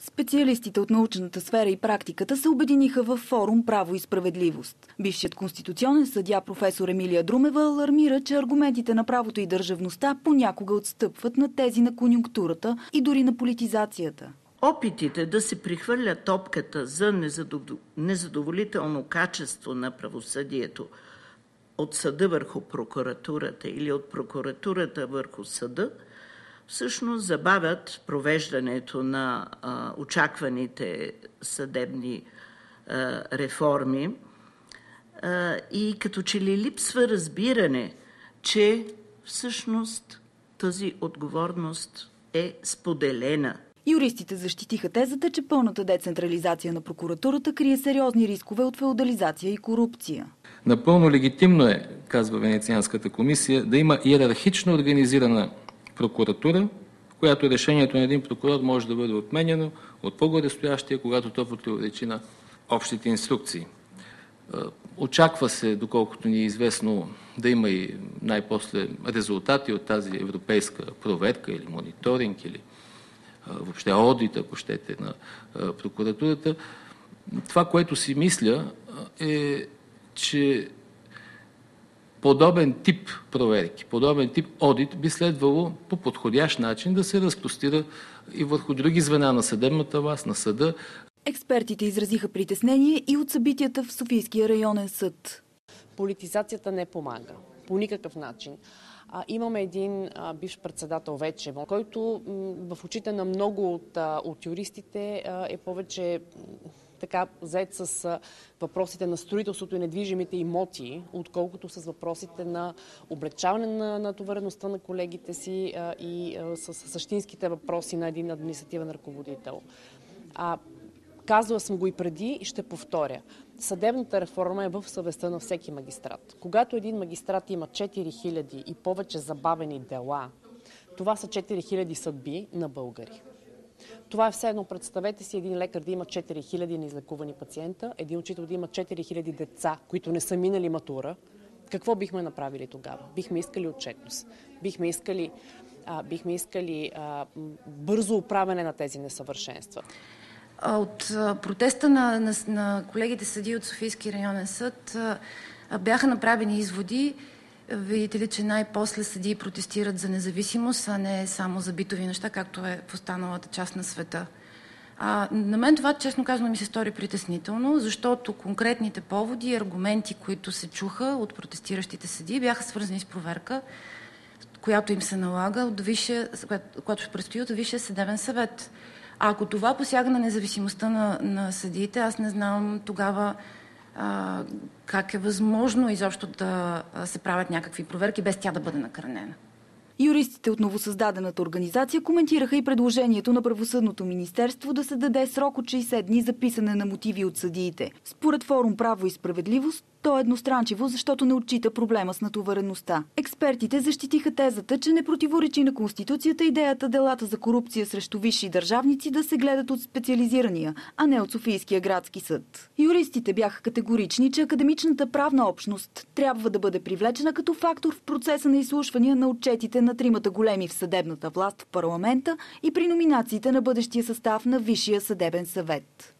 Специалистите от научната сфера и практиката се обединиха в форум "Право и справедливост". Бившият конституционен съдия професор Емилия Друмева алармира, че аргументите на правото и държавността понякога отстъпват на тези на конюнктурата и дори на политизацията. Опитите да се прихвърля топката за незадоволително качество на правосъдието от съда върху прокуратурата или от прокуратурата върху съда всъщност забавят провеждането на очакваните съдебни реформи и като че ли липсва разбиране, че всъщност тази отговорност е споделена. Юристите защитиха тезата, че пълната децентрализация на прокуратурата крие сериозни рискове от феодализация и корупция. Напълно легитимно е, казва Венецианската комисия, да има иерархично организирана прокуратура, в която решението на един прокурор може да бъде отменено от по-горестоящия, когато то противоречи на общите инструкции. Очаква се, доколкото ни е известно, да има и най-после резултати от тази европейска проверка или мониторинг, или въобще одит, ако щете, на прокуратурата. Това, което си мисля, е, че подобен тип проверки, подобен тип одит би следвало по подходящ начин да се разпростира и върху други звена на съдебната власт, на съда. Експертите изразиха притеснение и от събитията в Софийския районен съд. Политизацията не помага по никакъв начин. Имаме един бивш председател вече, който в очите на много от юристите е повече така заед с въпросите на строителството и недвижимите имоти, отколкото с въпросите на облегчаване на натовареността на колегите си и с същинските въпроси на един административен ръководител. Казвала съм го и преди и ще повторя. Съдебната реформа е в съвестта на всеки магистрат. Когато един магистрат има 4000 и повече забавени дела, това са 4000 съдби на българи. Това е все едно. Представете си един лекар да има 4000 неизлекувани пациента, един учител да има 4000 деца, които не са минали матура. Какво бихме направили тогава? Бихме искали отчетност. Бихме искали бързо оправяне на тези несъвършенства. От протеста на колегите съдии от Софийски районен съд бяха направени изводи. Видите ли, че най-после съдии протестират за независимост, а не само за битови неща, както е в останалата част на света. На мен това, честно казано, ми се стори притеснително, защото конкретните поводи и аргументи, които се чуха от протестиращите съдии, бяха свързани с проверка, която им се налага, която ще предстои от Висшия съдебен съвет. А ако това посяга на независимостта на съдиите, аз не знам тогава как е възможно изобщо да се правят някакви проверки, без тя да бъде накърнена. Юристите от новосъздадената организация коментираха и предложението на Правосъдното министерство да се даде срок от 60 дни за писане на мотиви от съдиите. Според форум "Право и справедливост", то е едностранчиво, защото не отчита проблема с натовареността. Експертите защитиха тезата, че не противоречи на Конституцията идеята делата за корупция срещу висши държавници да се гледат от специализирания, а не от Софийския градски съд. Юристите бяха категорични, че академичната правна общност трябва да бъде привлечена като фактор в процеса на изслушвания на отчетите на тримата големи в съдебната власт в парламента и при номинациите на бъдещия състав на Висшия съдебен съвет.